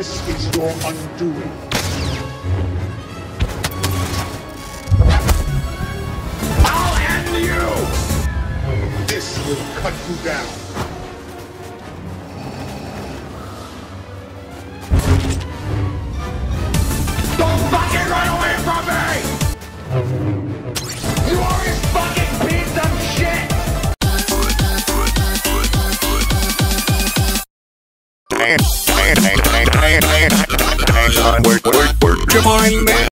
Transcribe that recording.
This is your undoing. I'll end you! This will cut you down. Don't fucking run away from me! You are a fucking piece of shit! Come on, man.